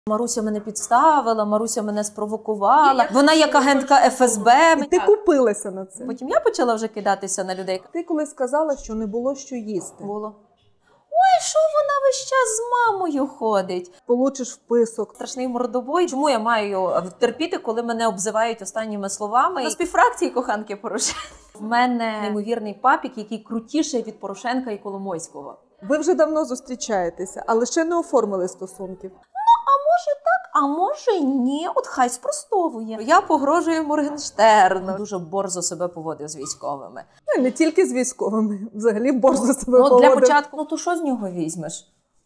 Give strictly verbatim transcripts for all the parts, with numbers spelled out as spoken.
Маруся мене підставила, Маруся мене спровокувала, вона як агентка еф ес бе. І ти купилася на це. Потім я почала вже кидатися на людей. Ти коли сказала, що не було що їсти. Було. Ой, що вона весь час з мамою ходить? Получиш вписок. Страшний мордобой. Чому я маю терпіти, коли мене обзивають останніми словами? На співфракції коханки Порошенка. В мене неймовірний папік, який крутіший від Порошенка і Коломойського. Ви вже давно зустрічаєтеся, але ще не оформили стосунків. А може так, а може ні. От хай спростовує. Я погрожую Моргенштерну. Дуже борзо себе поводив з військовими. Ну, і не тільки з військовими. Взагалі борзо себе ну, поводив. Для початку, ну то що з нього візьмеш?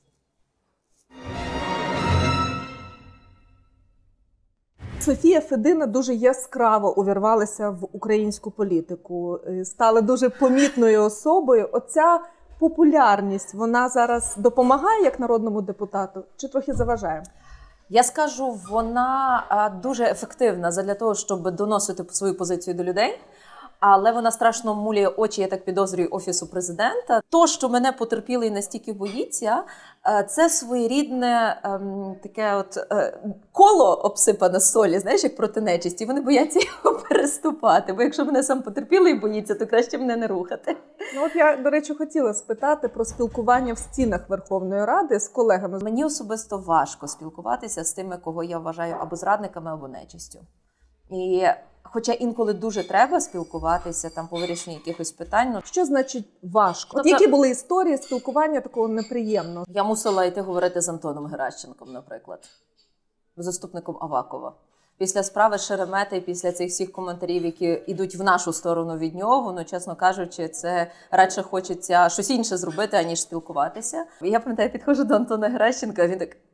Софія Федина дуже яскраво увірвалася в українську політику. Стала дуже помітною особою. Оця популярність, вона зараз допомагає як народному депутату чи трохи заважає? Я скажу, вона дуже ефективна для того, щоб доносити свою позицію до людей. Але вона страшно муляє очі, я так підозрюю, Офісу президента. То, що мене потерпілий настільки боїться, це своєрідне ем, таке от е, коло обсипане солі, знаєш, як проти нечисті. Вони бояться його переступати, бо якщо мене сам потерпілий боїться, то краще мене не рухати. Ну от я, до речі, хотіла спитати про спілкування в стінах Верховної Ради з колегами. Мені особисто важко спілкуватися з тими, кого я вважаю або зрадниками, або нечистю. І хоча інколи дуже треба спілкуватися там по вирішенню якихось питань. Ну, що значить важко? Тобто, які були історії спілкування такого неприємного? Я мусила йти говорити з Антоном Геращенком, наприклад, заступником Авакова. Після справи Шеремета і після цих всіх коментарів, які йдуть в нашу сторону від нього, ну, чесно кажучи, це радше хочеться щось інше зробити, аніж спілкуватися. Я пам'ятаю, підходжу до Антона Геращенка, він так: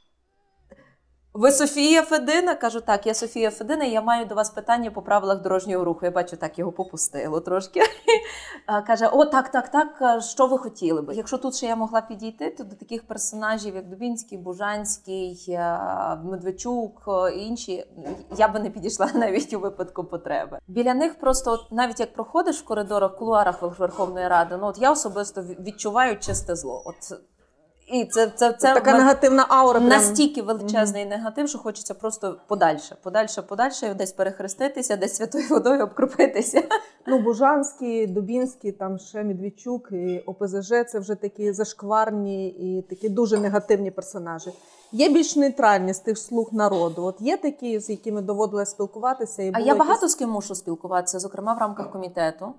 ви Софія Федина? Кажу, так, я Софія Федина, і я маю до вас питання по правилах дорожнього руху. Я бачу, так, його попустило трошки. Каже, о, так, так, так, що ви хотіли би? Якщо тут ще я могла підійти, то до таких персонажів, як Дубінський, Бужанський, Медведчук і інші, я би не підійшла навіть у випадку потреби. Біля них просто, от, навіть як проходиш в коридорах, в кулуарах Верховної Ради, ну от я особисто відчуваю чисте зло. От, І це, це, це така негативна аура. Настільки величезний mm-hmm. негатив, що хочеться просто подальше, подальше, подальше, десь перехреститися, десь святою водою обкропитися. Ну, Бужанський, Дубінський, там ще Медведчук і о пе зе же – це вже такі зашкварні і такі дуже негативні персонажі. Є більш нейтральні з тих слуг народу? От є такі, з якими доводилось спілкуватися? І а я якісь... багато з ким мушу спілкуватися, зокрема в рамках комітету.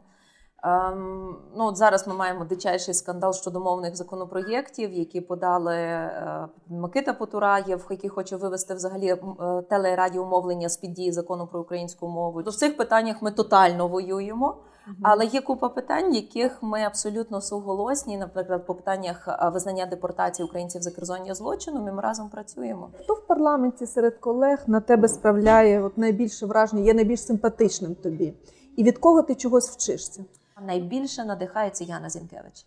Um, ну, от зараз ми маємо дичайший скандал щодо мовних законопроєктів, які подали uh, Микита Потураєв, який хоче вивести взагалі uh, теле- і радіомовлення з-під дії закону про українську мову. То в цих питаннях ми тотально воюємо, uh-huh. але є купа питань, яких ми абсолютно суголосні. Наприклад, по питаннях uh, визнання депортації українців за керзоння злочину ми разом працюємо. Хто в парламенті серед колег на тебе справляє от найбільше враження, є найбільш симпатичним тобі? І від кого ти чогось вчишся? Найбільше надихається Яна Зінкевич.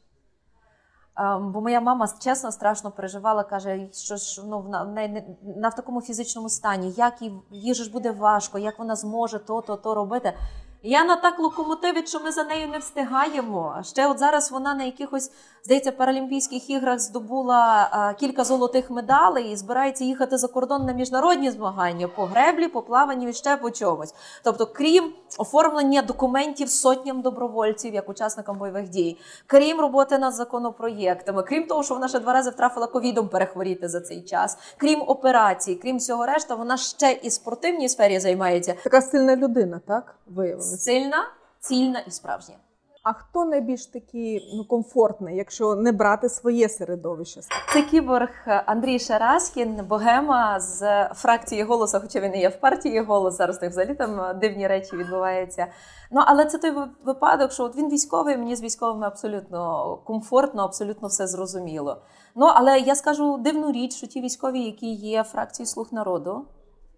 Um, бо моя мама, чесно, страшно переживала, каже, що ж, ну, вона, вона, вона в такому фізичному стані, як їй, їй ж буде важко, як вона зможе то, то, то робити. Яна так локомотивить, що ми за нею не встигаємо. А ще от зараз вона на якихось, здається, Паралімпійських іграх здобула а, кілька золотих медалей і збирається їхати за кордон на міжнародні змагання по греблі, по плаванню і ще по чомусь. Тобто, крім оформлення документів сотням добровольців, як учасникам бойових дій, крім роботи над законопроєктами, крім того, що вона ще два рази втрафила ковідом перехворіти за цей час, крім операцій, крім всього решта, вона ще і в спортивній сфері займається. Така сильна людина, так? Виявилася. Сильна, цільна і справжня. А хто найбільш такий, ну, комфортний, якщо не брати своє середовище? Це кіборг Андрій Шараськін, богема з фракції «Голосу», хоча він і є в партії «Голос», зараз так взагалі там дивні речі відбуваються. Ну, але це той випадок, що от він військовий, мені з військовими абсолютно комфортно, абсолютно все зрозуміло. Ну, але я скажу дивну річ, що ті військові, які є в фракції «Слуг народу»,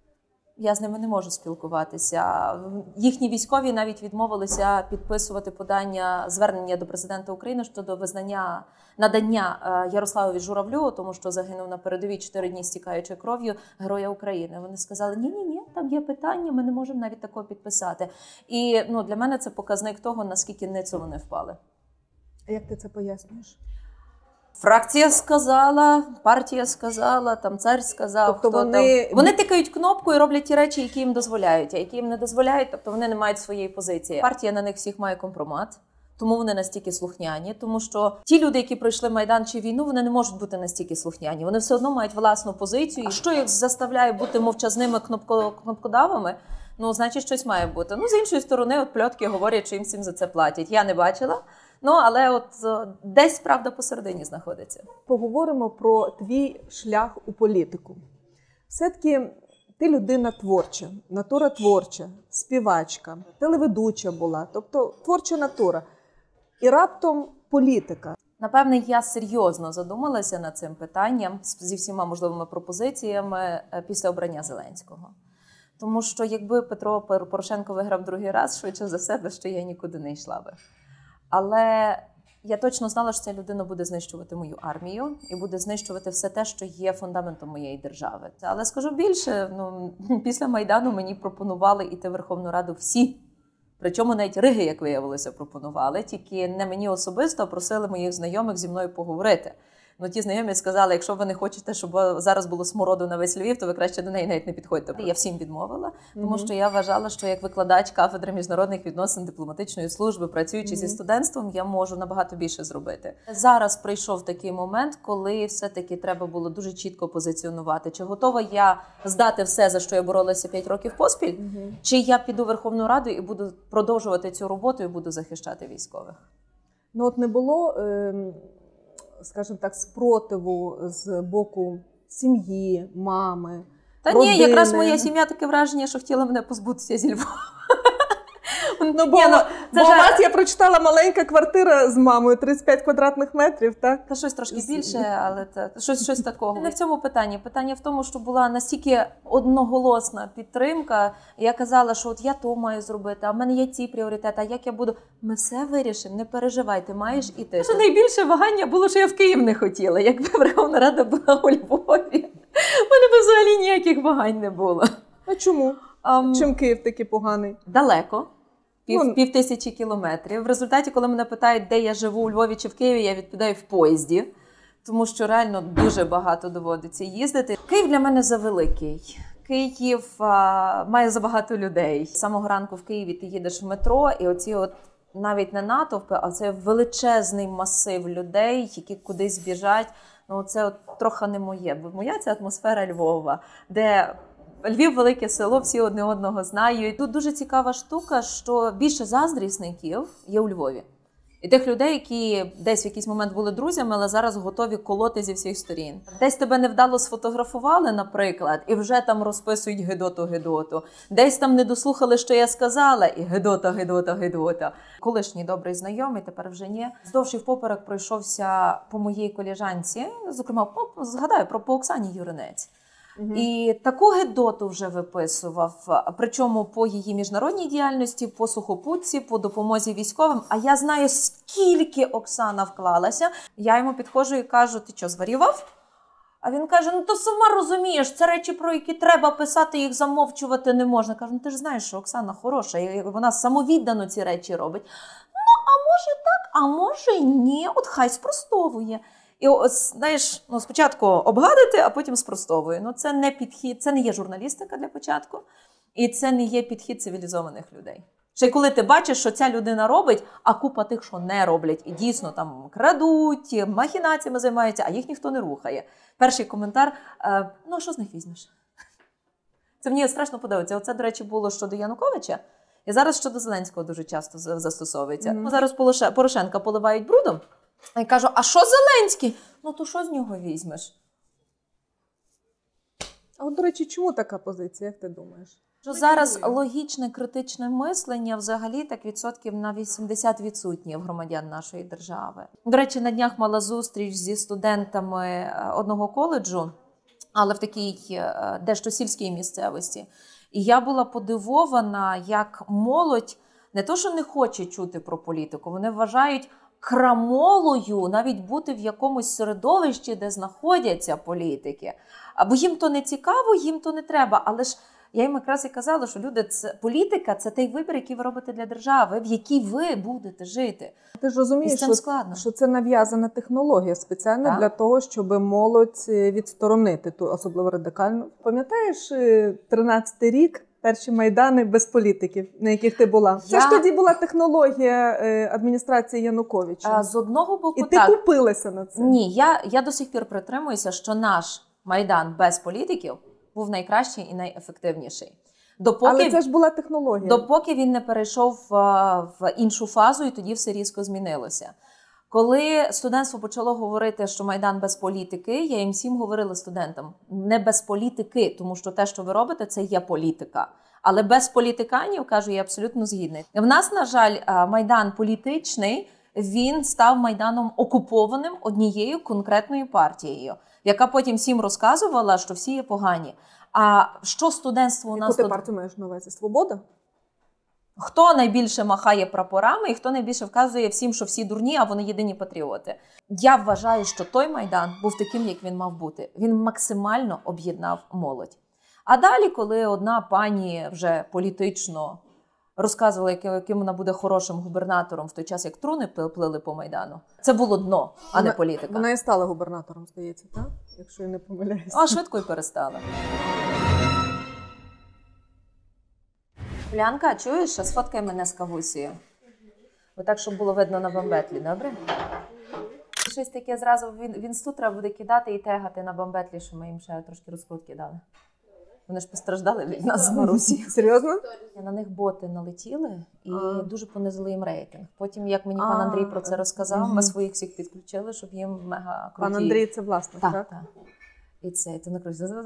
я з ними не можу спілкуватися. Їхні військові навіть відмовилися підписувати подання, звернення до президента України щодо визнання, надання Ярославові Журавлю, тому що загинув на передовій чотири дні стікаючи кров'ю, Героя України. Вони сказали, ні-ні-ні, там є питання, ми не можемо навіть такого підписати. І ну, для мене це показник того, наскільки ницо вони впали. А як ти це пояснюєш? Фракція сказала, партія сказала, там цар сказав, тобто хто вони... там. Вони тикають кнопку і роблять ті речі, які їм дозволяють, а які їм не дозволяють, тобто вони не мають своєї позиції. Партія на них всіх має компромат. Тому вони настільки слухняні, тому що ті люди, які пройшли Майдан чи війну, вони не можуть бути настільки слухняні. Вони все одно мають власну позицію. І що їх заставляє бути мовчазними кнопко, кнопкодавами? Ну, значить, щось має бути. Ну, з іншої сторони, от пльотки говорять, що їм всім за це платять. Я не бачила, ну, але от десь правда посередині знаходиться. Поговоримо про твій шлях у політику. Все-таки ти людина творча, натура творча, співачка, телеведуча була, тобто творча натура. І раптом політика. Напевне, я серйозно задумалася над цим питанням зі всіма можливими пропозиціями після обрання Зеленського. Тому що якби Петро Порошенко виграв другий раз, швидше за себе, що я нікуди не йшла би. Але я точно знала, що ця людина буде знищувати мою армію і буде знищувати все те, що є фундаментом моєї держави. Але скажу більше, ну, після Майдану мені пропонували йти в Верховну Раду всі. Причому навіть Риги, як виявилося, пропонували, тільки не мені особисто, а просили моїх знайомих зі мною поговорити. Ну, ті знайомі сказали, якщо ви не хочете, щоб зараз було смороду на весь Львів, то ви краще до неї навіть не підходьте. Я всім відмовила, тому mm-hmm. що я вважала, що як викладач кафедри міжнародних відносин дипломатичної служби, працюючи mm-hmm. зі студентством, я можу набагато більше зробити. Зараз прийшов такий момент, коли все-таки треба було дуже чітко позиціонувати, чи готова я здати все, за що я боролася п'ять років поспіль, mm-hmm. чи я піду в Верховну Раду і буду продовжувати цю роботу і буду захищати військових. Ну от не було... Е... скажімо так, спротиву з боку сім'ї, мами, Та родини. Ні, якраз моя сім'я таке враження, що хотіла мене позбутися зі Львова. Ну, бо, ні, ну, бо ж... у вас, я прочитала, маленька квартира з мамою, тридцять п'ять квадратних метрів, так? Та щось трошки більше, але та, щось, щось такого. Не в цьому питанні. Питання в тому, що була настільки одноголосна підтримка. Я казала, що от я то маю зробити, а в мене є ці пріоритети, а як я буду? Ми все вирішимо, не переживай, ти маєш іти. Що найбільше вагання було, що я в Київ не хотіла. Якби Верховна Рада була у Львові, в мене б взагалі ніяких вагань не було. А чому? Um, Чим Київ такий поганий? Далеко. Пів, ну, пів тисячі кілометрів. В результаті, коли мене питають, де я живу, у Львові чи в Києві, я відповідаю в поїзді. Тому що реально дуже багато доводиться їздити. Київ для мене завеликий. Київ а, має забагато людей. З самого ранку в Києві ти їдеш в метро, і оці от навіть не натовпи, а це величезний масив людей, які кудись біжать. Ну, це от трохи не моє. Бо моя це атмосфера Львова, де... Львів – велике село, всі одне одного знають. Тут дуже цікава штука, що більше заздрісників є у Львові. І тих людей, які десь в якийсь момент були друзями, але зараз готові колоти зі всіх сторін. Десь тебе невдало сфотографували, наприклад, і вже там розписують гидоту-гидоту. Десь там не дослухали, що я сказала, і гидота, гидота, гидота. Колишній добрий знайомий, тепер вже ні. Здовж і впоперек пройшовся по моїй колежанці, зокрема, згадаю про по Оксані Юринець. Угу. І таку гидоту вже виписував, причому по її міжнародній діяльності, по сухопутці, по допомозі військовим. А я знаю, скільки Оксана вклалася. Я йому підходжу і кажу, ти що, зварював? А він каже, ну то сама розумієш, це речі, про які треба писати, їх замовчувати не можна. Кажу, ну ти ж знаєш, що Оксана хороша, і вона самовіддано ці речі робить. Ну, а може так, а може ні, от хай спростовує. І ось, знаєш, ну, спочатку обгадити, а потім спростовую. Ну, це не підхід, це не є журналістика для початку, і це не є підхід цивілізованих людей. Ще коли ти бачиш, що ця людина робить, а купа тих, що не роблять, і дійсно там крадуть, махінаціями займаються, а їх ніхто не рухає. Перший коментар, е, ну, а що з них візьмеш? Це мені страшно подобається. Оце, до речі, було щодо Януковича, і зараз щодо Зеленського дуже часто застосовується. Mm-hmm. Ну, зараз Порошенка поливають брудом, і кажу, а що Зеленський? Ну, то що з нього візьмеш? А от, до речі, чому така позиція, як ти думаєш? Що зараз логічне, критичне мислення взагалі так відсотків на вісімдесят відсутнє в громадян нашої держави. До речі, на днях мала зустріч зі студентами одного коледжу, але в такій дещо сільській місцевості. І я була подивована, як молодь не то, що не хоче чути про політику, вони вважають крамолою навіть бути в якомусь середовищі, де знаходяться політики. Або їм то не цікаво, їм то не треба. Але ж я їм якраз і казала, що люди, це політика – це той вибір, який ви робите для держави, в якій ви будете жити. Ти ж розумієш, що, що це нав'язана технологія спеціально так. для того, щоб молодь відсторонити, ту особливо радикальну. Пам'ятаєш тринадцятий рік? Перші майдани без політиків, на яких ти була. Я... Це ж тоді була технологія адміністрації Януковича. А, з одного боку, І ти так. купилася на це. Ні, я, я до сих пір притримуюся, що наш Майдан без політиків був найкращий і найефективніший. Допоки, Але це ж була технологія. Допоки він не перейшов в, в іншу фазу, і тоді все різко змінилося. Коли студентство почало говорити, що Майдан без політики, я їм всім говорила студентам, не без політики, тому що те, що ви робите, це є політика. Але без політиканів, кажу, я абсолютно згідний. В нас, на жаль, Майдан політичний, він став Майданом окупованим однією конкретною партією, яка потім всім розказувала, що всі є погані. А що студентство у нас... Яку ти партію маєш на увазі? Свобода? Хто найбільше махає прапорами і хто найбільше вказує всім, що всі дурні, а вони єдині патріоти. Я вважаю, що той Майдан був таким, як він мав бути. Він максимально об'єднав молодь. А далі, коли одна пані вже політично розказувала, яким вона буде хорошим губернатором в той час, як труни плили по Майдану, це було дно, а вона, не політика. Вона і стала губернатором, здається, так? Якщо я не помиляюся. А швидко і перестала. Улянка, чуєш? Сфоткай мене з Кавусією. Отак, щоб було видно на бамбетлі, добре? Щось таке зразу в інсту треба буде кидати і тегати на бамбетлі, що ми їм ще трошки розкрутки дали. Вони ж постраждали від нас з Марусією. Серйозно? На них боти налетіли і а. дуже понизили їм рейтинг. Потім, як мені а. пан Андрій про це розказав, угу. ми своїх всіх підключили, щоб їм мега круті... Пан Андрій – це власник, так? Так, так. І це, то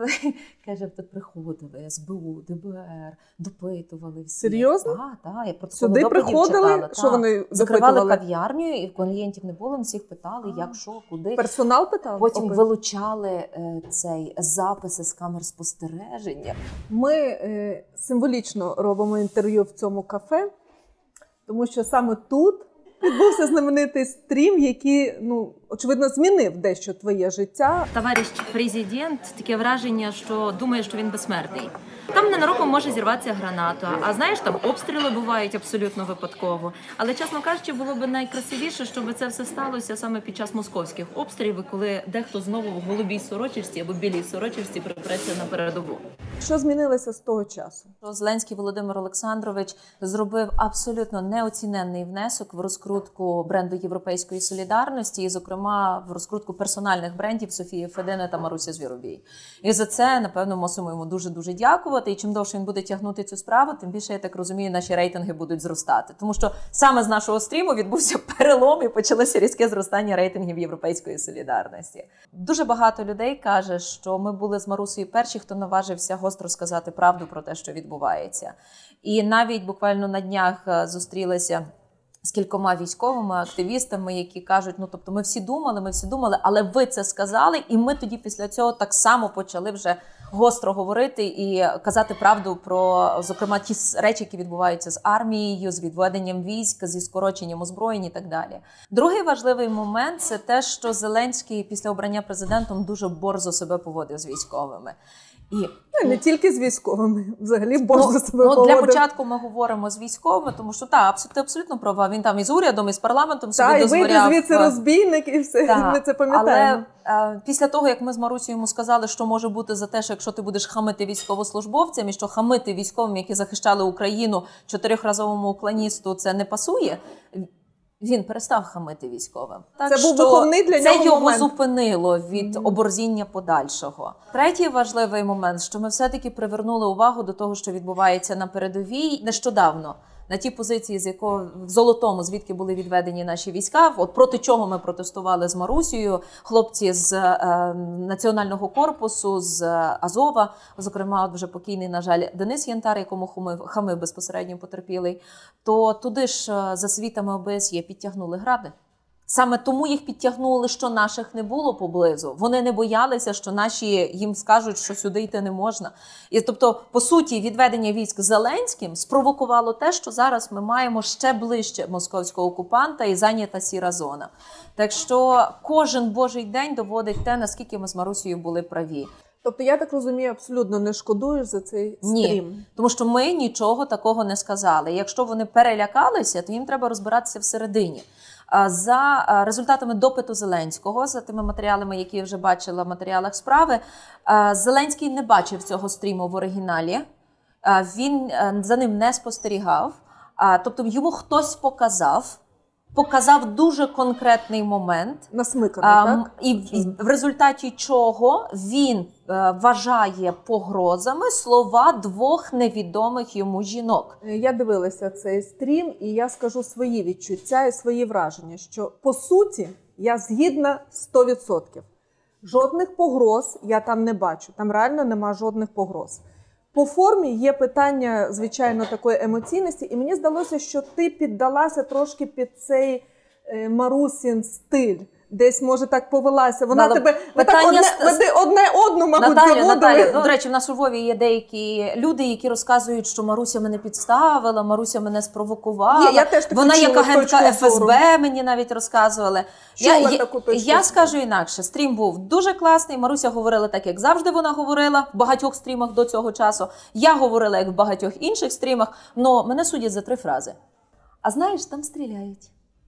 каже, тут приходили ес бе у, де бе ер, допитували всі. Серйозно? Так, так. Я сюди приходили? Читала, що вони допитували? Закривали кав'ярню, і клієнтів не було, всіх питали, як, що, куди. Персонал питав? Потім Опит. вилучали е, цей записи з камер спостереження. Ми е, символічно робимо інтерв'ю в цьому кафе, тому що саме тут відбувся знаменитий стрім, який, ну, очевидно, змінив дещо твоє життя. Товариш президент, таке враження, що думає, що він безсмертний. Там ненароком може зірватися граната, а знаєш, там обстріли бувають абсолютно випадково. Але, чесно кажучи, було б найкрасивіше, щоб це все сталося саме під час московських обстрілів, коли дехто знову в голубій сорочці або білій сорочці припреться на передову. Що змінилося з того часу? Зеленський Володимир Олександрович зробив абсолютно неоціненний внесок в розкрутку бренду Європейської солідарності і, зокрема, в розкрутку персональних брендів Софії Федини та Марусі Звіробій. І за це, напевно, мусимо йому дуже-дуже дякувати. І чим довше він буде тягнути цю справу, тим більше, я так розумію, наші рейтинги будуть зростати. Тому що саме з нашого стріму відбувся перелом і почалося різке зростання рейтингів Європейської солідарності. Дуже багато людей каже, що ми були з Марусею перші, хто наважився гостро сказати правду про те, що відбувається. І навіть буквально на днях зустрілися з кількома військовими активістами, які кажуть, ну, тобто, ми всі думали, ми всі думали, але ви це сказали, і ми тоді після цього так само почали вже гостро говорити і казати правду про, зокрема, ті речі, які відбуваються з армією, з відведенням військ, зі скороченням озброєнь і так далі. Другий важливий момент – це те, що Зеленський після обрання президентом дуже борзо себе поводив з військовими. І ну, не тільки з військовими, взагалі борзо ну, себе ну, поводив. Для початку ми говоримо з військовими, тому що так, ти абсолютно права, він там і з урядом, і з парламентом собі та, дозволяв. Так, і вийде звідси розбійник, і все, та, ми це пам'ятаємо. Але е, після того, як ми з Марусею йому сказали, що може бути за те, що якщо ти будеш хамити військовослужбовцям, і що хамити військовим, які захищали Україну, чотирьохразовому уклоністу, це не пасує, він перестав хамити військовим. Так, це був виховний для нього це його момент. зупинило від mm-hmm. оборзіння подальшого. Третій важливий момент, що ми все-таки привернули увагу до того, що відбувається на передовій нещодавно. На ті позиції, з якого в Золотому, звідки були відведені наші війська, от проти чого ми протестували з Марусею, хлопці з е, Національного корпусу, з Азова, зокрема, от вже покійний, на жаль, Денис Янтар, якому хамив, хамив безпосередньо потерпілий, то туди ж за світами о бе ес є підтягнули гради. Саме тому їх підтягнули, що наших не було поблизу. Вони не боялися, що наші їм скажуть, що сюди йти не можна. І тобто, по суті, відведення військ Зеленським спровокувало те, що зараз ми маємо ще ближче московського окупанта і зайнята сіра зона. Так що кожен божий день доводить те, наскільки ми з Марусею були праві. Тобто, я так розумію, абсолютно не шкодуєш за цей стрім? Ні, тому що ми нічого такого не сказали. Якщо вони перелякалися, то їм треба розбиратися всередині. За результатами допиту Зеленського, за тими матеріалами, які я вже бачила в матеріалах справи, Зеленський не бачив цього стріму в оригіналі, він за ним не спостерігав, тобто йому хтось показав, показав дуже конкретний момент, насмиканий, так? І в результаті чого він вважає погрозами слова двох невідомих йому жінок. Я дивилася цей стрім, і я скажу свої відчуття і свої враження, що по суті я згідна сто відсотків. Жодних погроз я там не бачу, там реально нема жодних погроз. По формі є питання, звичайно, такої емоційності, і мені здалося, що ти піддалася трошки під цей е, Марусін стиль. Десь, може, так повелася. Вона Дала тебе ви так одне, ви одне одну, мабуть, Наталю, заводили. Наталю, ну, до речі, в нас у Львові є деякі люди, які розказують, що Маруся мене підставила, Маруся мене спровокувала. Є, я теж таку Вона як чула агентка точку зору. еф ес бе, мені навіть розказували. Я, Чула я, таку точку я зору. скажу інакше, стрім був дуже класний, Маруся говорила так, як завжди вона говорила в багатьох стрімах до цього часу. Я говорила, як в багатьох інших стрімах, але мене судять за три фрази. А знаєш, там стріляють.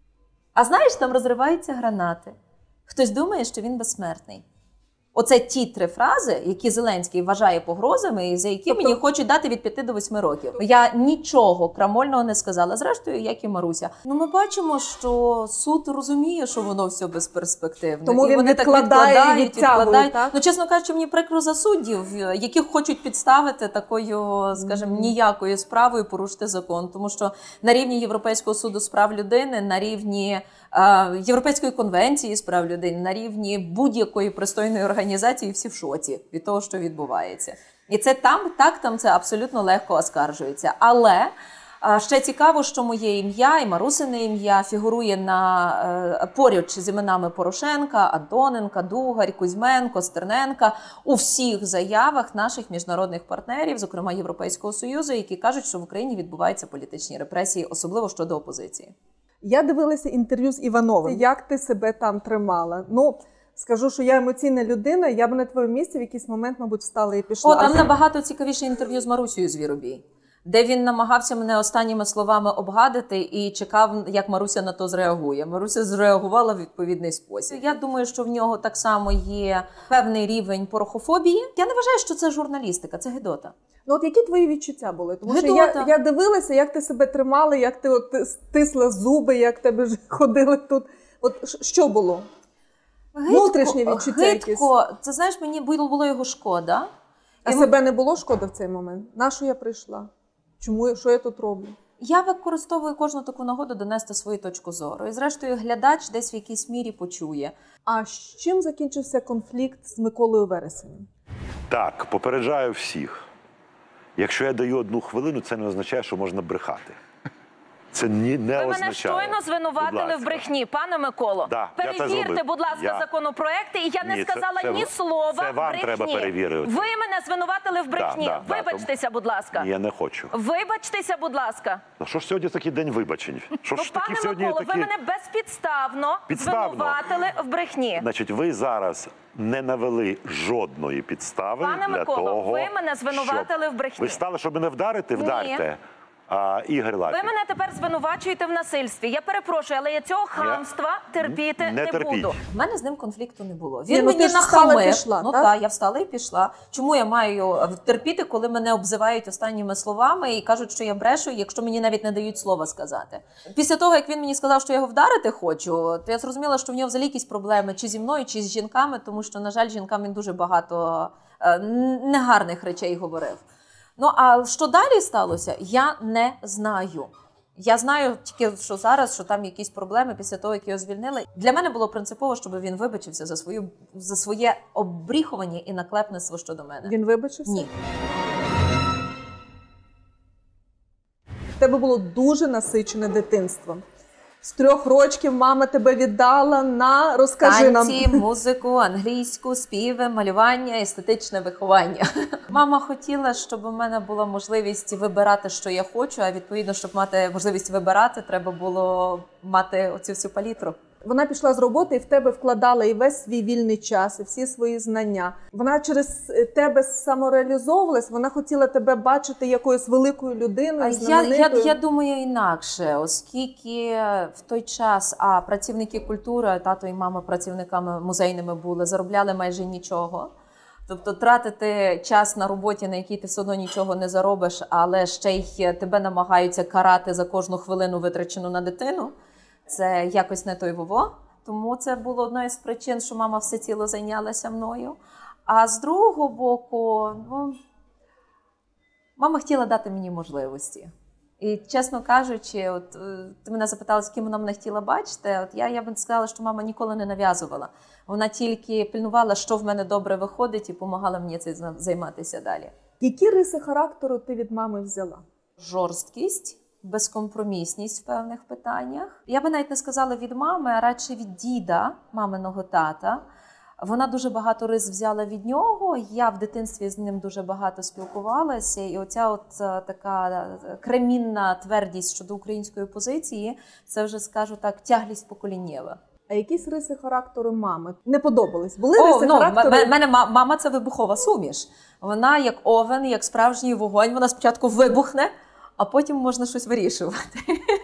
А знаєш, там розриваються гранати. Хтось думає, що він безсмертний. Оце ті три фрази, які Зеленський вважає погрозами, і за які тобто... мені хочуть дати від п'яти до восьми років. Я нічого крамольного не сказала. Зрештою, як і Маруся. Ну, ми бачимо, що суд розуміє, що воно все безперспективне. Тому і він вони відкладає, так відкладають, відтягує, відкладають. так? Ну, чесно кажучи, мені прикро за суддів, яких хочуть підставити такою, скажімо, ніякою справою порушити закон. Тому що на рівні Європейського суду з прав людини, на рівні Європейської конвенції з прав людини, на рівні будь-якої пристойної організації всі в шоці від того, що відбувається. І це там, так, там це абсолютно легко оскаржується. Але ще цікаво, що моє ім'я і Марусине ім'я фігурує на, поряд з іменами Порошенка, Антоненка, Дугарь, Кузьменко, Стерненка у всіх заявах наших міжнародних партнерів, зокрема Європейського Союзу, які кажуть, що в Україні відбуваються політичні репресії, особливо щодо опозиції. Я дивилася інтерв'ю з Івановим. Як ти себе там тримала? Ну, скажу, що я емоційна людина, я б на твоєму місці в якийсь момент, мабуть, встала і пішла. О, там набагато цікавіше інтерв'ю з Марусею Звіробій, де він намагався мене останніми словами обгадити і чекав, як Маруся на то зреагує. Маруся зреагувала в відповідний спосіб. Я думаю, що в нього так само є певний рівень порохофобії. Я не вважаю, що це журналістика, це гидота. Ну от які твої відчуття були? Тому що я, я дивилася, як ти себе тримала, як ти от стисла зуби, як тебе ж ходили тут. От що було? Гидко, внутрішнє відчуття гидко. якесь? Це, знаєш, мені було, було його шкода. А і себе не було шкода в цей момент? На що я прийшла? Чому, що я тут роблю? Я використовую кожну таку нагоду донести свою точку зору. І зрештою глядач десь в якійсь мірі почує. А з чим закінчився конфлікт з Миколою Вересенем? Так, попереджаю всіх. Якщо я даю одну хвилину, це не означає, що можна брехати. Це ні, не Ви означає. мене щойно звинуватили в брехні, пане Миколо. Да, перевірте, будь ласка, я... законопроекти, і я не ні, сказала це, це, ні слова це вам брехні. треба перевірити. Ви мене звинуватили в брехні. Да, да, Вибачтеся, будь ласка. Ні, я не хочу. Вибачтеся, будь ласка. А що ж сьогодні такий день вибачень? Що ну, ж пане такі сьогодні Миколо, такі... ви мене безпідставно Підставно. звинуватили в брехні. Значить, ви зараз не навели жодної підстави пане для Миколо, того, ви мене звинуватили щоб... в брехні. Ви стали, щоб мене вдарити? Вдарте. Ні. А, Ігор Лапін. Ви мене тепер звинувачуєте в насильстві. Я перепрошую, але я цього хамства терпіти не, не, не буду. У мене з ним конфлікту не було. Він Ні, ну, мені нахамив. Пішла, ну так, та, я встала і пішла. Чому я маю терпіти, коли мене обзивають останніми словами і кажуть, що я брешу, якщо мені навіть не дають слова сказати? Після того, як він мені сказав, що я його вдарити хочу, то я зрозуміла, що в нього взагалі якісь проблеми чи зі мною, чи з жінками, тому що, на жаль, жінкам він дуже багато е, негарних речей говорив. Ну, а що далі сталося, я не знаю. Я знаю тільки, що зараз, що там якісь проблеми після того, як його звільнили. Для мене було принципово, щоб він вибачився за, свою, за своє обріхування і наклепництво щодо мене. Він вибачився? Ні. В тебе було дуже насичене дитинство. З трьох рочків мама тебе віддала на, розкажи нам. Танці, музику, англійську, співи, малювання, естетичне виховання. Мама хотіла, щоб у мене була можливість вибирати, що я хочу, а відповідно, щоб мати можливість вибирати, треба було мати оцю всю палітру. Вона пішла з роботи і в тебе вкладала і весь свій вільний час, і всі свої знання. Вона через тебе самореалізовувалась, вона хотіла тебе бачити якоюсь великою людиною, Я, знаменитою. я, я думаю інакше, оскільки в той час а працівники культури, тато і мама працівниками музейними були, заробляли майже нічого. Тобто тратити час на роботі, на якій ти все одно нічого не заробиш, але ще й тебе намагаються карати за кожну хвилину, витрачену на дитину, це якось не той вово. Тому це було одною з причин, що мама всеціло зайнялася мною. А з другого боку, ну, мама хотіла дати мені можливості. І, чесно кажучи, от ти мене запитала, з ким вона мене хотіла бачити, от я, я б сказала, що мама ніколи не нав'язувала. Вона тільки пильнувала, що в мене добре виходить, і допомагала мені цим займатися далі. Які риси характеру ти від мами взяла? Жорсткість, безкомпромісність в певних питаннях. Я би навіть не сказала від мами, а радше від діда, маминого тата. Вона дуже багато рис взяла від нього, я в дитинстві з ним дуже багато спілкувалася, і оця от така кремінна твердість щодо української позиції, це вже, скажу так, тяглість поколіннєва. А якісь риси характеру мами не подобались? Були О, риси ну, характеру? в мене мама – це вибухова суміш. Вона як овен, як справжній вогонь, вона спочатку вибухне, а потім можна щось вирішувати.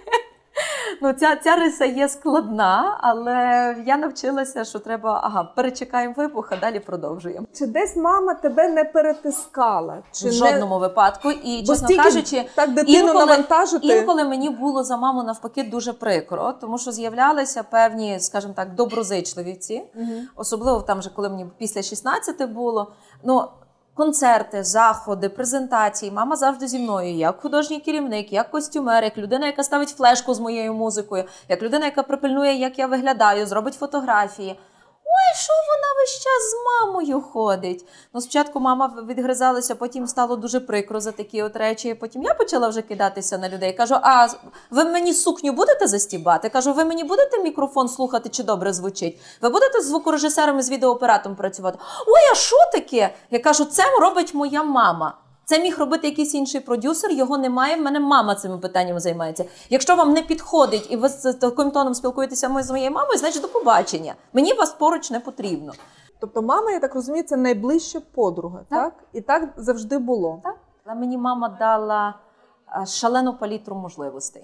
Ну, ця, ця риса є складна, але я навчилася, що треба, ага, перечекаємо вибух, а далі продовжуємо. Чи десь мама тебе не перетискала? Чи в жодному не... випадку. І, Бо чесно стільки кажучи, так дитину інколи, навантажити. інколи мені було за маму навпаки дуже прикро, тому що з'являлися певні, скажімо так, доброзичливівці. Угу. Особливо там же, коли мені після шістнадцяти було. Ну, концерти, заходи, презентації. Мама завжди зі мною, як художній керівник, як костюмер, як людина, яка ставить флешку з моєю музикою, як людина, яка припильнує, як я виглядаю, зробить фотографії. Ой, що вона весь час з мамою ходить? Ну, спочатку мама відгризалася, потім стало дуже прикро за такі от речі. Потім я почала вже кидатися на людей. Кажу, а ви мені сукню будете застібати? Кажу, ви мені будете мікрофон слухати, чи добре звучить? Ви будете з звукорежисером і з відеооператором працювати? Ой, а що таке? Я кажу, це робить моя мама. Це міг робити якийсь інший продюсер, його немає, в мене мама цими питаннями займається. Якщо вам не підходить і ви з таким тоном спілкуєтеся з моєю мамою, значить до побачення. Мені вас поруч не потрібно. Тобто мама, я так розумію, це найближча подруга, так? так? І так завжди було. Так. Але мені мама дала шалену палітру можливостей.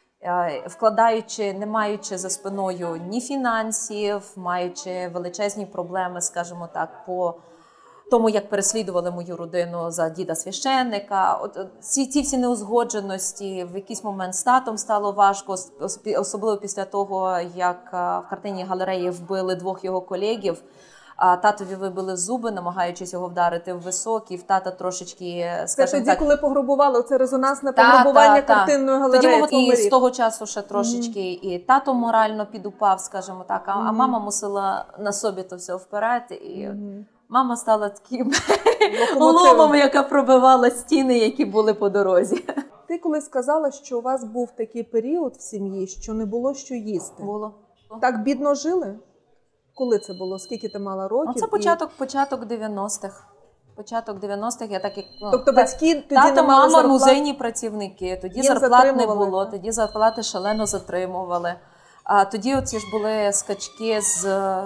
Вкладаючи, не маючи за спиною ні фінансів, маючи величезні проблеми, скажімо так, по тому, як переслідували мою родину за діда священника. От ці, ці всі неузгодженості, в якийсь момент з татом стало важко, особливо після того, як в картині галереї вбили двох його колегів. А татові вибили зуби, намагаючись його вдарити в високі, в тата трошечки, скажімо це тоді, так... коли пограбували, це резонансне пограбування та, та, картинної та. галереї. Тоді і з того часу ще трошечки mm-hmm. і тато морально підупав, скажімо так, а, mm-hmm. а мама мусила на собі то все вперед. І mm-hmm. мама стала таким ломом, яка пробивала стіни, які були по дорозі. Ти колись сказала, що у вас був такий період в сім'ї, що не було що їсти. Було. Так бідно жили? Коли це було? Скільки ти мала років? Це початок, і... початок дев'яностих. Початок дев'яностих, я так як... Ну, тобто батьки тоді тато, не мали мама, зарплат... музейні працівники, тоді Їм зарплат не було, так? тоді зарплати шалено затримували. А тоді оці ж були скачки з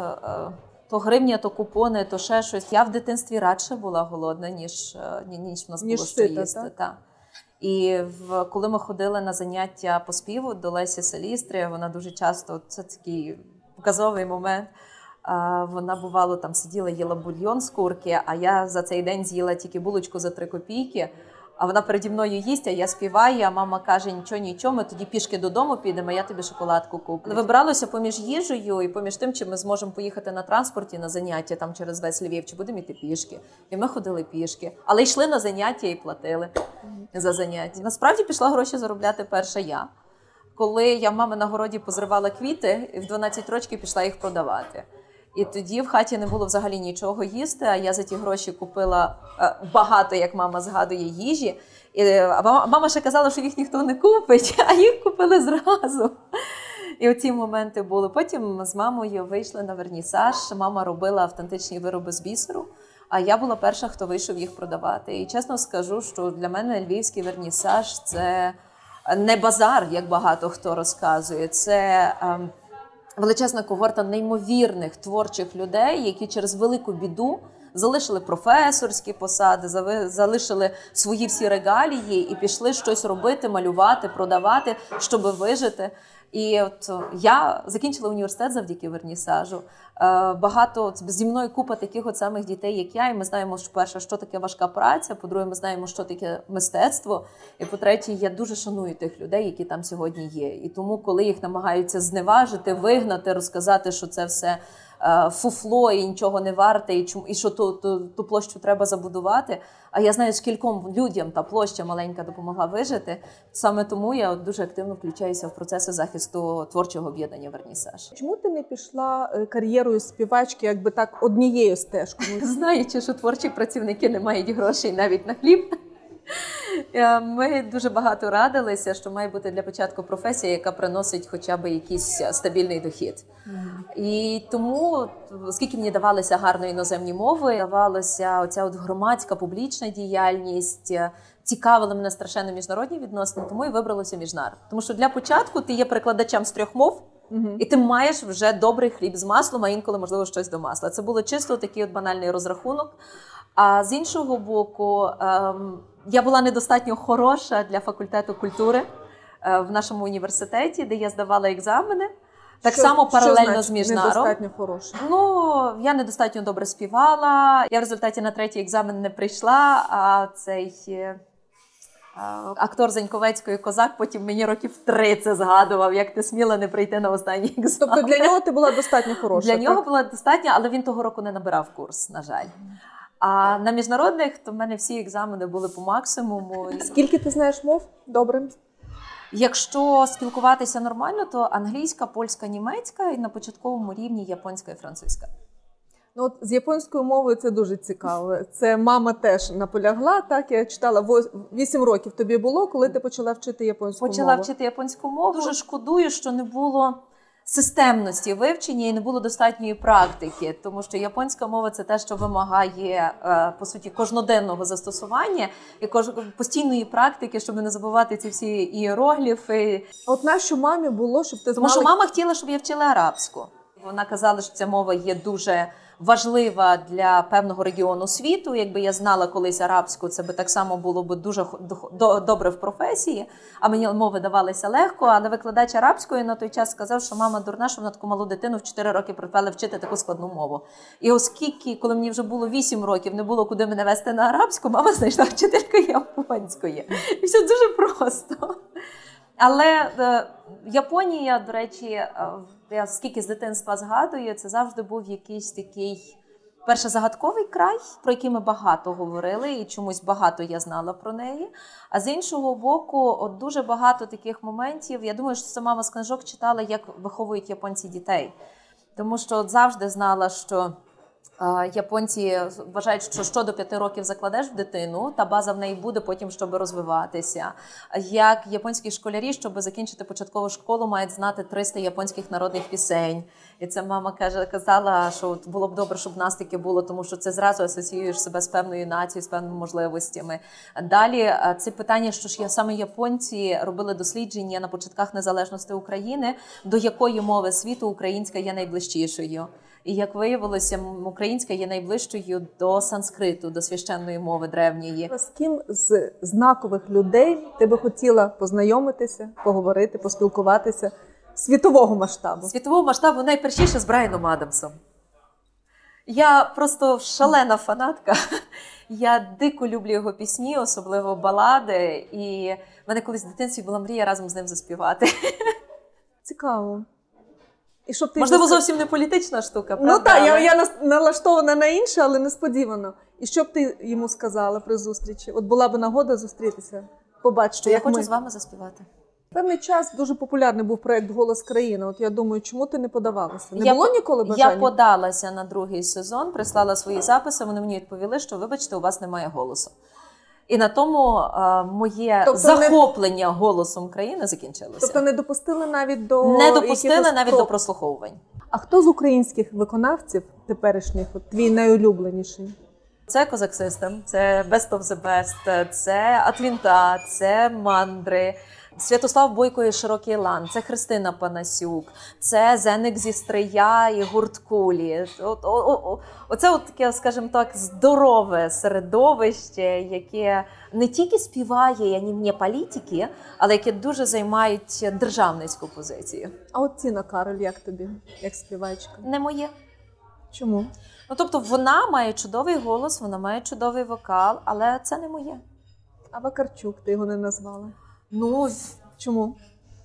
то гривня, то купони, то ще щось. Я в дитинстві радше була голодна, ніж, ніж в нас ніж було сита, що їсти. Так? Та. І в, коли ми ходили на заняття по співу до Лесі Селістри, вона дуже часто, це такий показовий момент, вона, бувало, там сиділа, їла бульйон з курки, а я за цей день з'їла тільки булочку за три копійки, а вона переді мною їсть, а я співаю, а мама каже, нічого, нічого, ми тоді пішки додому підемо, я тобі шоколадку куплю. Вибралося поміж їжею і поміж тим, чи ми зможемо поїхати на транспорті на заняття там через весь Львів, чи будемо йти пішки. І ми ходили пішки, але йшли на заняття і платили за заняття. Насправді пішла гроші заробляти перша я. Коли я в мами на городі позривала квіти, і в дванадцять років пішла їх продавати. І тоді в хаті не було взагалі нічого їсти, а я за ті гроші купила багато, як мама згадує, їжі. І, а мама ще казала, що їх ніхто не купить, а їх купили зразу. І оці моменти були. Потім з мамою вийшли на вернісаж, мама робила автентичні вироби з бісеру, а я була перша, хто вийшов їх продавати. І чесно скажу, що для мене львівський вернісаж – це не базар, як багато хто розказує, це... величезна когорта неймовірних творчих людей, які через велику біду залишили професорські посади, залишили свої всі регалії і пішли щось робити, малювати, продавати, щоб вижити. І от я закінчила університет завдяки вернісажу. Багато, зі мною купа таких от самих дітей, як я, і ми знаємо, що, перше, що таке важка праця, по-друге, ми знаємо, що таке мистецтво, і по-третє, я дуже шаную тих людей, які там сьогодні є. І тому, коли їх намагаються зневажити, вигнати, розказати, що це все фуфло і нічого не варте, і, чому, і що ту, ту, ту площу треба забудувати. А я знаю, скільком людям та площа маленька допомогла вижити. Саме тому я дуже активно включаюся в процеси захисту творчого об'єднання «Вернісаж». Чому ти не пішла кар'єрою співачки, якби так, однією стежкою? Знаючи, що творчі працівники не мають грошей навіть на хліб, ми дуже багато радилися, що має бути для початку професія, яка приносить хоча б якийсь стабільний дохід. Mm. І тому, оскільки мені давалися гарно іноземні мови, давалася оця от громадська публічна діяльність, цікавили мене страшенно міжнародні відносини, тому і вибралося Міжнар. Тому що для початку ти є перекладачем з трьох мов, mm-hmm. і ти маєш вже добрий хліб з маслом, а інколи, можливо, щось до масла. Це було чисто такий от банальний розрахунок. А з іншого боку, ем, я була недостатньо хороша для факультету культури е, в нашому університеті, де я здавала екзамени. Так що, само паралельно що значить з Міжнаром. Недостатньо хороша? Ну, я недостатньо добре співала. Я в результаті на третій екзамен не прийшла, а цей е, актор Заньковецької «Козак» потім мені років три це згадував, як ти сміла не прийти на останній екзамен. Тобто для нього ти була достатньо хороша? Для так? нього була достатньо, але він того року не набирав курс, на жаль. А на міжнародних, то в мене всі екзамени були по максимуму. Скільки ти знаєш мов? Добре. Якщо спілкуватися нормально, то англійська, польська, німецька і на початковому рівні японська і французька. Ну, от з японською мовою це дуже цікаво. Це мама теж наполягла, так? Я читала, вісім років тобі було, коли ти почала вчити японську почала мову. Почала вчити японську мову. Дуже шкодую, що не було системності вивчення і не було достатньої практики, тому що японська мова – це те, що вимагає, по суті, кожноденного застосування і постійної практики, щоб не забувати ці всі іерогліфи. От нащо мамі було, щоб ти знала... Тому що мама хотіла, щоб я вчила арабську. Вона казала, що ця мова є дуже важлива для певного регіону світу. Якби я знала колись арабську, це би так само було б дуже добре в професії, а мені мови давалися легко. Але викладач арабської на той час сказав, що мама дурна, що вона таку малу дитину в чотири роки привели вчити таку складну мову. І оскільки, коли мені вже було вісім років, не було куди мене вести на арабську, мама знайшла вчительку японської. І все дуже просто. Але е, Японія, до речі, е, я скільки з дитинства згадую, це завжди був якийсь такий, перше, загадковий край, про який ми багато говорили, і чомусь багато я знала про неї. А з іншого боку, от дуже багато таких моментів, я думаю, що сама з книжок читала, як виховують японці дітей. Тому що от завжди знала, що японці вважають, що що до п'яти років закладеш в дитину, та база в неї буде потім, щоб розвиватися. Як японські школярі, щоб закінчити початкову школу, мають знати триста японських народних пісень. І це мама каже, казала, що було б добре, щоб в нас таке було, тому що це зразу асоціюєш себе з певною нацією, з певними можливостями. Далі це питання, що ж саме японці робили дослідження на початках незалежності України, до якої мови світу українська є найближчішою. І, як виявилося, українська є найближчою до санскриту, до священної мови древньої. З ким з знакових людей ти би хотіла познайомитися, поговорити, поспілкуватися світового масштабу? Світового масштабу найпершіше з Брайаном Адамсом. Я просто шалена фанатка. Я дико люблю його пісні, особливо балади. І в мене колись в дитинстві була мрія разом з ним заспівати. Цікаво. І щоб ти Можливо, йому... зовсім не політична штука, правда? Ну так, але... я, я налаштована на інше, але несподівано. І що б ти йому сказала при зустрічі? От була б нагода зустрітися, побачити, я як хочу ми... з вами заспівати. Певний час дуже популярний був проєкт «Голос країни». От я думаю, чому ти не подавалася? Не я, було ніколи бажання? Я подалася на другий сезон, прислала свої записи, вони мені відповіли, що, вибачте, у вас немає голосу. І на тому а, моє тобто захоплення не... голосом країни закінчилося. Тобто не допустили навіть до... Не допустили навіть до прослуховувань. А хто з українських виконавців теперішніх от, твій найулюбленіший? Це Козак System, це Best of the Best, це Атвінта, це Мандри, Святослав Бойко і Широкий лан, це Христина Панасюк, це Зеник зі Стрия і гурт Кулі. От, о, о, оце от таке, скажімо так, здорове середовище, яке не тільки співає анімні політики, але яке дуже займають державницьку позицію. А от Тіна Кароль, як тобі, як співачка? Не моє. Чому? Ну, тобто вона має чудовий голос, вона має чудовий вокал, але це не моє. А Вакарчук, ти його не назвала? Ну, чому?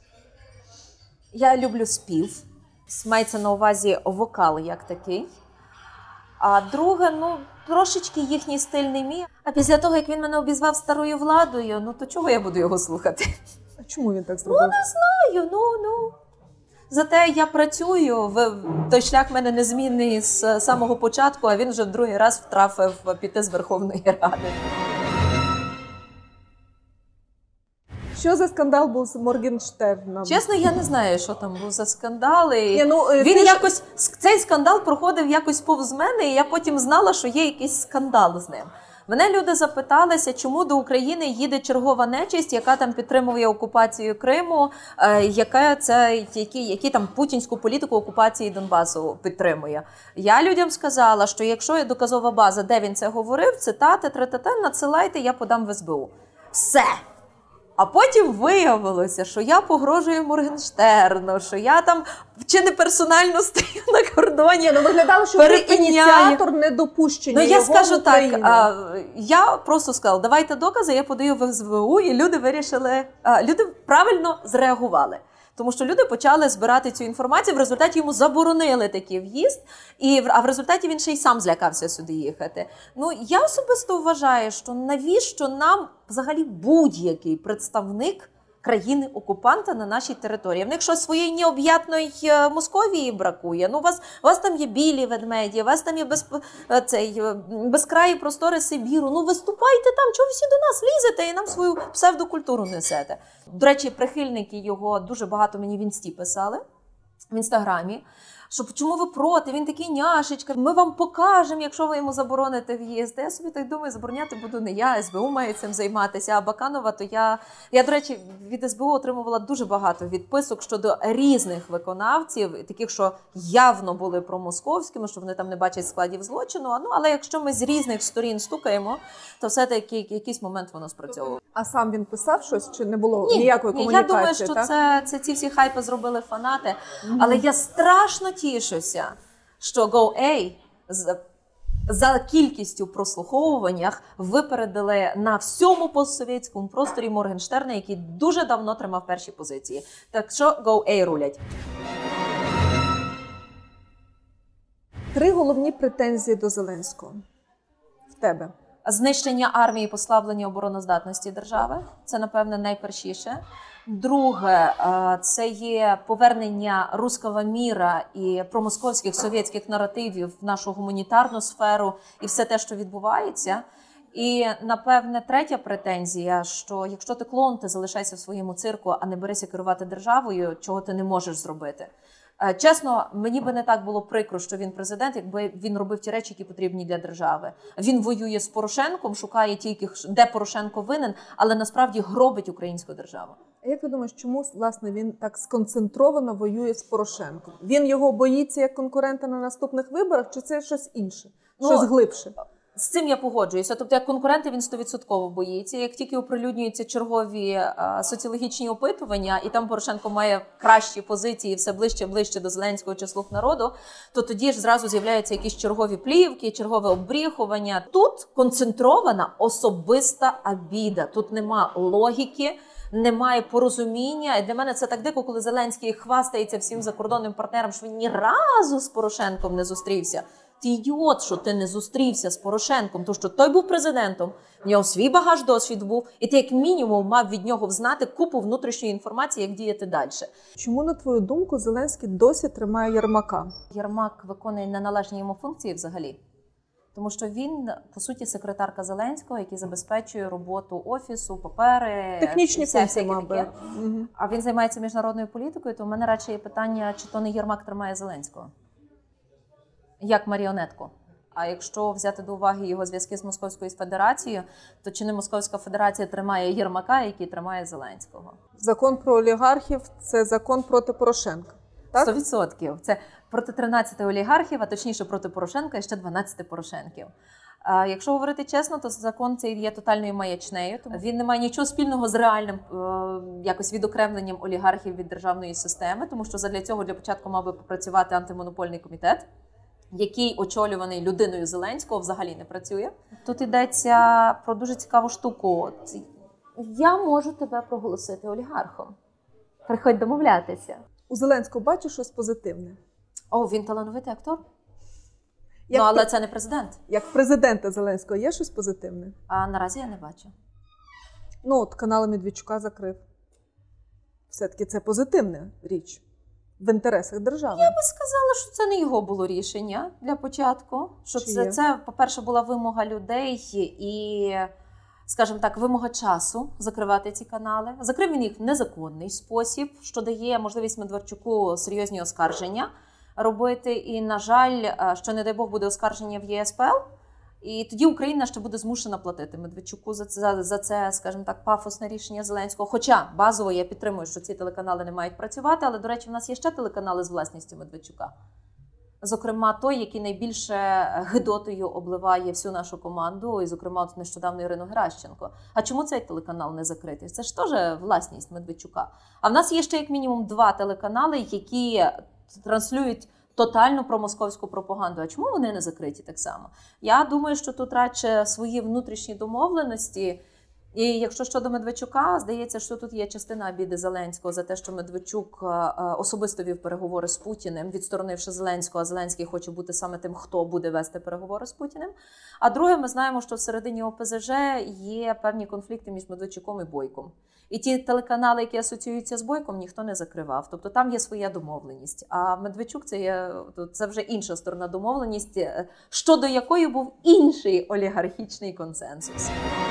Я люблю спів, мається на увазі вокал як такий. А друге, ну, трошечки їхній стиль не мій. А після того, як він мене обізвав старою владою, ну, то чого я буду його слухати? А чому він так зробив? Ну, не знаю, ну, ну. Зате я працюю, в той шлях в мене незмінний з самого початку, а він вже в другий раз втрафив піти з Верховної Ради. Що за скандал був з Моргенштерном? Чесно, я не знаю, що там був за скандали. Ні, ну, він ж... якось, цей скандал проходив якось повз мене, і я потім знала, що є якийсь скандал з ним. Мене люди запиталися, чому до України їде чергова нечисть, яка там підтримує окупацію Криму, е, яка це, які, які там путінську політику окупації Донбасу підтримує. Я людям сказала, що якщо є доказова база, де він це говорив, цитати, тра-та-та, надсилайте, я подам в ес бе у. Все! А потім виявилося, що я погрожую Моргенштерну, що я там чи не персонально стою на кордоні. Ну, виглядало, що ви ініціатор недопущення. Ну, я його скажу в Україну. так, а, я просто сказала, давайте докази, я подаю в ес бе у, і люди вирішили, а, люди правильно зреагували. Тому що люди почали збирати цю інформацію, в результаті йому заборонили такий в'їзд, і, а в результаті він ще й сам злякався сюди їхати. Ну, я особисто вважаю, що навіщо нам взагалі будь-який представник країни-окупанта на нашій території? В них що, своєї необ'ятної Московії бракує? Ну, у вас, у вас там є білі ведмеді, у вас там є без, цей, безкраї простори Сибіру. Ну, виступайте там, чого ви всі до нас лізете і нам свою псевдокультуру несете? До речі, прихильники його дуже багато мені в інсті писали, в інстаграмі, що чому ви проти, він такий няшечка, ми вам покажемо, якщо ви йому забороните в'їзд. Я собі так думаю, забороняти буду не я, ес бе у має цим займатися, а Баканова, то я... Я, до речі, від ес бе у отримувала дуже багато відписок щодо різних виконавців, таких, що явно були промосковськими, що вони там не бачать складів злочину, ну, але якщо ми з різних сторін стукаємо, то все-таки якийсь момент воно спрацьовує. А сам він писав щось, чи не було Ні, ніякої ні, комунікації? Я думаю, що це, це ці всі хайпи зробили фанати, mm-hmm. але я страшно тішуся, що GoA за, за кількістю прослуховуваннях випередили на всьому постсовєтському просторі Моргенштерна, який дуже давно тримав перші позиції. Так що GoA рулять. Три головні претензії до Зеленського в тебе. Знищення армії, послаблення обороноздатності держави. Це, напевне, найпершіше. Друге, це є повернення руського міра і промосковських совєтських наративів в нашу гуманітарну сферу і все те, що відбувається. І, напевне, третя претензія, що якщо ти клоун, ти залишайся в своєму цирку, а не берися керувати державою, чого ти не можеш зробити. Чесно, мені би не так було прикро, що він президент, якби він робив ті речі, які потрібні для держави. Він воює з Порошенком, шукає тільки, де Порошенко винен, але насправді гробить українську державу. А як ти думаєш, чому, власне, він так сконцентровано воює з Порошенком? Він його боїться як конкурента на наступних виборах, чи це щось інше, ну, щось глибше? З цим я погоджуюся. Тобто, як конкуренти він сто відсотків боїться. Як тільки оприлюднюються чергові а, соціологічні опитування, і там Порошенко має кращі позиції, все ближче-ближче до Зеленського чи «Слуг народу», то тоді ж зразу з'являються якісь чергові плівки, чергове оббріхування. Тут концентрована особиста обіда. Тут нема логіки, немає порозуміння. І для мене це так дико, коли Зеленський хвастається всім закордонним партнерам, що він ні разу з Порошенком не зустрівся. Ти ідіот, що ти не зустрівся з Порошенком, тому що той був президентом, в нього свій багаж досвід був, і ти як мінімум мав від нього взнати купу внутрішньої інформації, як діяти далі. Чому, на твою думку, Зеленський досі тримає Єрмака? Єрмак виконує неналежні йому функції взагалі. Тому що він, по суті, секретарка Зеленського, який забезпечує роботу офісу, папери. Технічні функції, мабуть. Угу. А він займається міжнародною політикою, то в мене радше є питання, чи то не Єрмак тримає Зеленського. Як маріонетку. А якщо взяти до уваги його зв'язки з Московською Федерацією, то чи не Московська Федерація тримає Єрмака, який тримає Зеленського? Закон про олігархів – це закон проти Порошенка, так? сто відсотків. Це проти тринадцяти олігархів, а точніше проти Порошенка і ще дванадцяти Порошенків. А якщо говорити чесно, то закон цей є тотальною маячнею. Він не має нічого спільного з реальним е, якось відокремленням олігархів від державної системи, тому що задля цього для початку мав би попрацювати антимонопольний комітет, який очолюваний людиною Зеленського, взагалі не працює. Тут йдеться про дуже цікаву штуку. Я можу тебе проголосити олігархом. Приходь домовлятися. У Зеленського бачиш щось позитивне? О, він талановитий актор. Як ну, але пр- це не президент. Як в президента Зеленського є щось позитивне? А наразі я не бачу. Ну, от канал Медведчука закрив. Все-таки це позитивна річ в інтересах держави. Я би сказала, що це не його було рішення для початку. Що це, це, по-перше, була вимога людей і, скажімо так, вимога часу закривати ці канали. Закрив він їх в незаконний спосіб, що дає можливість Медведчуку серйозні оскарження робити. І, на жаль, що, не дай Бог, буде оскарження в Є С П Л. І тоді Україна ще буде змушена платити Медведчуку за це, за це, скажімо так, пафосне рішення Зеленського. Хоча базово я підтримую, що ці телеканали не мають працювати, але, до речі, в нас є ще телеканали з власністю Медведчука. Зокрема, той, який найбільше гидотою обливає всю нашу команду, і, зокрема, от нещодавно Ірину Геращенко. А чому цей телеканал не закритий? Це ж теж власність Медведчука. А в нас є ще як мінімум два телеканали, які транслюють тотальну промосковську пропаганду. А чому вони не закриті так само? Я думаю, що тут радше свої внутрішні домовленості. І якщо щодо Медведчука, здається, що тут є частина обіди Зеленського за те, що Медведчук особисто вів переговори з Путіним, відсторонивши Зеленського, а Зеленський хоче бути саме тим, хто буде вести переговори з Путіним. А друге, ми знаємо, що всередині О Пе Зе Же є певні конфлікти між Медведчуком і Бойком. І ті телеканали, які асоціюються з Бойком, ніхто не закривав. Тобто там є своя домовленість. А Медведчук – це, є, це вже інша сторона домовленості, щодо якої був інший олігархічний консенсус.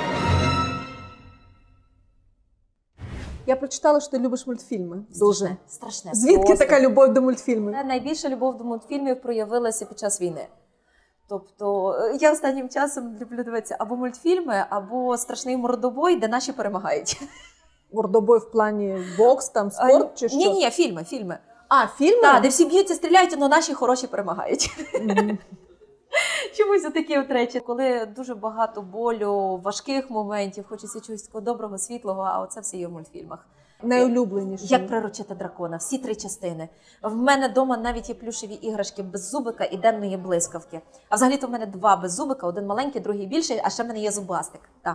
Я прочитала, що ти любиш мультфільми. Дуже. Страшне. Звідки Просто. така любов до мультфільмів? Найбільша любов до мультфільмів проявилася під час війни. Тобто, я останнім часом люблю дивитися або мультфільми, або страшний мордобой, де наші перемагають. Мордобой в плані бокс, там, спорт чи що? Ні, ні, фільми, фільми. А, фільми? Так, де всі б'ються, стріляють, але наші хороші перемагають. Mm-hmm. Чомусь отакі от речі, коли дуже багато болю, важких моментів, хочеться чогось такого доброго, світлого, а оце все є в мультфільмах. Найулюбленіше. Як приручити дракона, всі три частини. В мене вдома навіть є плюшеві іграшки без зубика і денної блискавки. А взагалі-то в мене два без зубика, один маленький, другий більший, а ще в мене є зубастик. Так.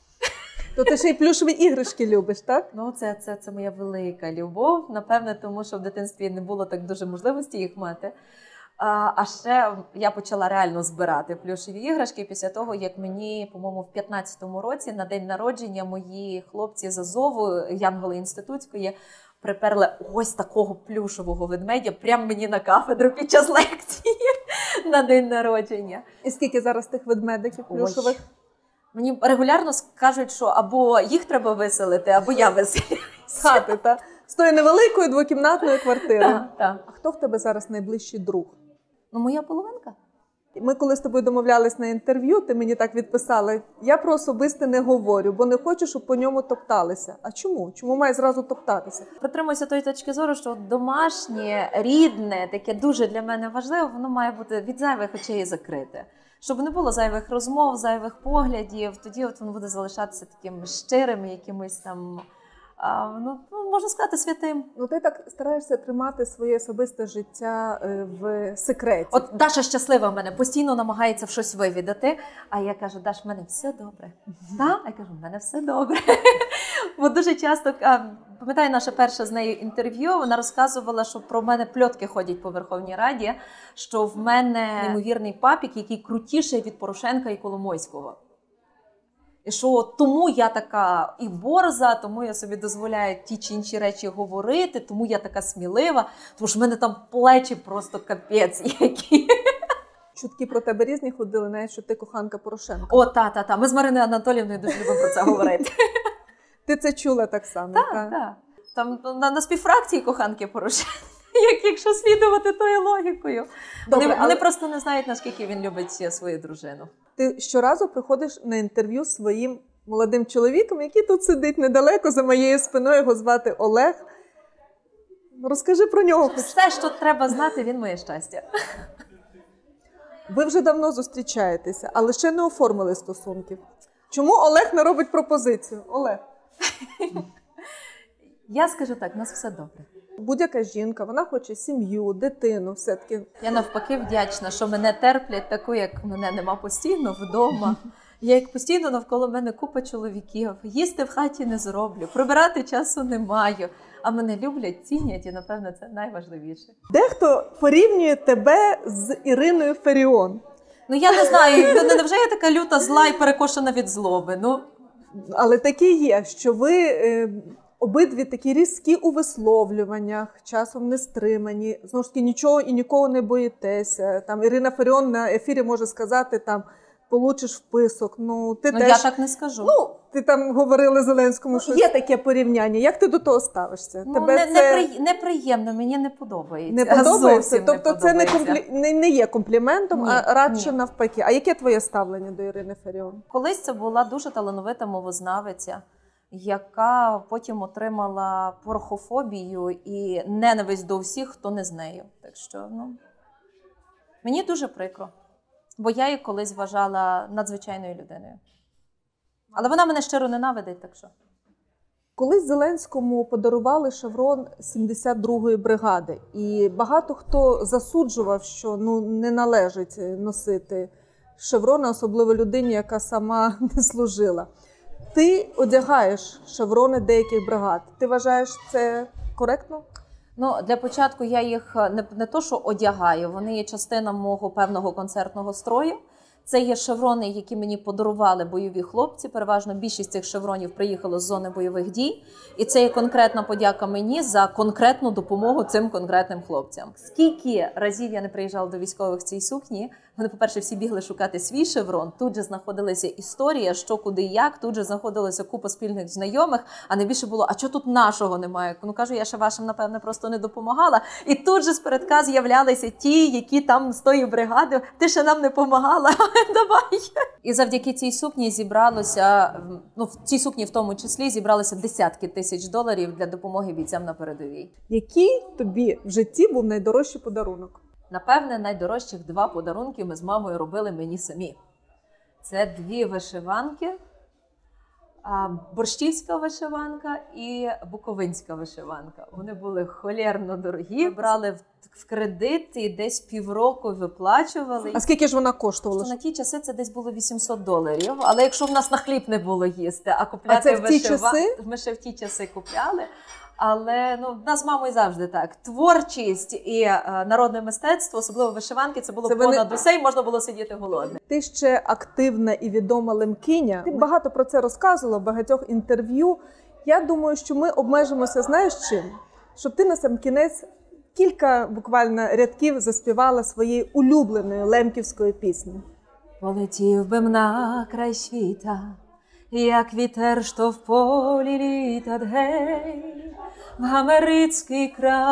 То ти ще й плюшеві іграшки любиш, так? Ну, це, це, це моя велика любов. Напевне, тому що в дитинстві не було так дуже можливості їх мати. А, а ще я почала реально збирати плюшеві іграшки після того, як мені, по-моєму, в п'ятнадцятому році на день народження мої хлопці з Азову, Янголи Інститутської, приперли ось такого плюшевого ведмедя прямо мені на кафедру під час лекції на день народження. І скільки зараз тих ведмедиків плюшевих? Ой. Мені регулярно кажуть, що або їх треба виселити, або я виселююся. З хати, так? З тої невеликої двокімнатної квартири. Так, так. А хто в тебе зараз найближчий друг? Ну, моя половинка. Ми коли з тобою домовлялись на інтерв'ю, ти мені так відписала, я про особисте не говорю, бо не хочу, щоб по ньому топталися. А чому? Чому має зразу топтатися? Притримуюся тої точки зору, що домашнє, рідне, таке дуже для мене важливе, воно має бути від зайвих очей закрите. Щоб не було зайвих розмов, зайвих поглядів, тоді от воно буде залишатися таким щирим, якимось там, а, ну, можна сказати, святим. Ну ти так стараєшся тримати своє особисте життя в секреті. От Даша щаслива в мене, постійно намагається в щось вивідати, а я кажу, Даш, в мене все добре. Так? А я кажу, в мене все добре. Бо дуже часто, пам'ятаю наше перше з нею інтерв'ю, вона розказувала, що про мене пльотки ходять по Верховній Раді, що в мене неймовірний папік, який крутіший від Порошенка і Коломойського. І що тому я така і борза, тому я собі дозволяю ті чи інші речі говорити, тому я така смілива, тому що в мене там плечі просто капець які. Чутки про тебе різні ходили, навіть, що ти коханка Порошенка. О, та-та-та, ми з Мариною Анатоліївною дуже любимо про це говорити. Ти це чула так само? Так, так. Там на, на співфракції коханки Порошенка. як, якщо слідувати тою логікою. Добре, вони, але- вони просто не знають, наскільки він любить свою дружину. Ти щоразу приходиш на інтерв'ю з своїм молодим чоловіком, який тут сидить недалеко, за моєю спиною, його звати Олег. Розкажи про нього. Все, що треба знати, він моє щастя. Ви вже давно зустрічаєтеся, але ще не оформили стосунків. Чому Олег не робить пропозицію? Олег. Я скажу так, у нас все добре. Будь-яка жінка, вона хоче сім'ю, дитину, все-таки. Я навпаки вдячна, що мене терплять таку, як мене нема постійно вдома. Я як постійно навколо мене купа чоловіків. Їсти в хаті не зроблю, прибирати часу не маю. А мене люблять, цінять, і, напевно, це найважливіше. Дехто порівнює тебе з Іриною Фаріон. Ну, я не знаю, ну, невже я така люта зла і перекошена від злоби? Ну, Але таке є, що ви е, обидві такі різкі у висловлюваннях, часом не стримані, знову ж таки нічого і нікого не боїтеся. Там Ірина Фаріон на ефірі може сказати, там, получиш вписок. Ну, ти ну теж... я так не скажу. Ну, ти там говорили Зеленському, що є таке порівняння. Як ти до того ставишся? Ну, Тебе не, це непри... неприємно, мені не подобається. не подобається? Зовсім Тобто не це не, подобається. комплі... не, не є компліментом, Ні, а радше ні. навпаки. А яке твоє ставлення до Ірини Фаріон? Колись це була дуже талановита мовознавиця, яка потім отримала порохофобію і ненависть до всіх, хто не з нею. Так що, ну, мені дуже прикро, бо я її колись вважала надзвичайною людиною. Але вона мене щиро ненавидить, так що. Колись Зеленському подарували шеврон сімдесят другої бригади, і багато хто засуджував, що ну не належить носити шеврони, особливо людині, яка сама не служила. Ти одягаєш шеврони деяких бригад. Ти вважаєш це коректно? Ну, для початку я їх не, не то, що одягаю, вони є частина мого певного концертного строю. Це є шеврони, які мені подарували бойові хлопці. Переважно більшість цих шевронів приїхало з зони бойових дій. І це є конкретна подяка мені за конкретну допомогу цим конкретним хлопцям. Скільки разів я не приїжджала до військових в цій сукні, вони, по-перше, всі бігли шукати свій шеврон. Тут же знаходилася історія, що, куди, як. Тут же знаходилася купа спільних знайомих. А найбільше було, а чого тут нашого немає? Ну, кажу, я ще вашим, напевне, просто не допомагала. І тут же з передка з'являлися ті, які там з тої бригади, ти ще нам не допомагала, давай. І завдяки цій сукні зібралося, ну, в цій сукні в тому числі, зібралося десятки тисяч доларів для допомоги бійцям на передовій. Який тобі в житті був найдорожчий подарунок? Напевне, найдорожчих два подарунки ми з мамою робили мені самі. Це дві вишиванки, борщівська вишиванка і буковинська вишиванка. Вони були холєрно дорогі, брали в, в кредит і десь півроку виплачували. А скільки ж вона коштувала? На ті часи це десь було вісімсот доларів, але якщо в нас на хліб не було їсти, а купляти А це в ті вишиванки, часи? ми ще в ті часи купляли. Але ну, в нас з мамою завжди так. Творчість і е, народне мистецтво, особливо вишиванки, це було Це вони- понад усе, і можна було сидіти голодним. Ти ще активна і відома лемкиня. Ти багато про це розказувала в багатьох інтерв'ю. Я думаю, що ми обмежимося, знаєш чим? Щоб ти на сам кінець кілька буквально рядків заспівала своєї улюбленої лемківської пісні. Полетів би на край світа, як вітер, що в полі літа, гей, в Гамерицький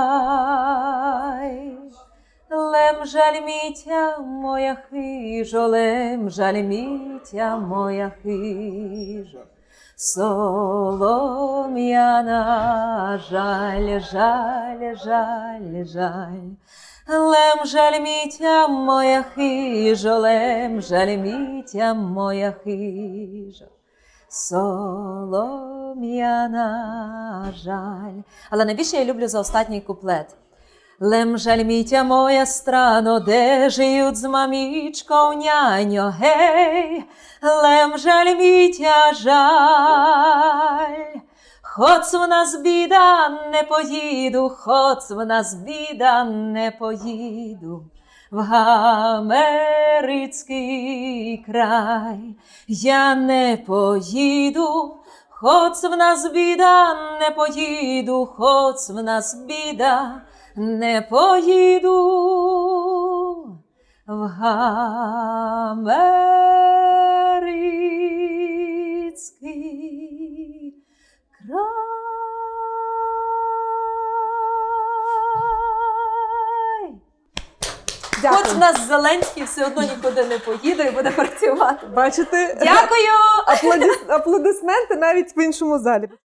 край. Лем жаль мітя моя хижо, лем жаль мітя моя хижо. Солом'яна, жаль, жаль, жаль, жаль. Лем жаль мітя моя хижо, лем жаль мітя моя хижо. Солом'яна, жаль. Але найбільше я люблю за останній куплет. Лем жаль мітя моя страно, де жиють з мамічкою няньо, гей. Лем жаль мітя, жаль. Хоч в нас біда, не поїду, хоч в нас біда, не поїду. В Гамерицький край я не поїду, хоч в нас біда, не поїду, хоч в нас біда, не поїду в Гамерицький. Дякую. Хоч в нас Зеленський все одно нікуди не поїде і буде працювати. Бачите? Дякую! Аплодис... Аплодисменти навіть в іншому залі.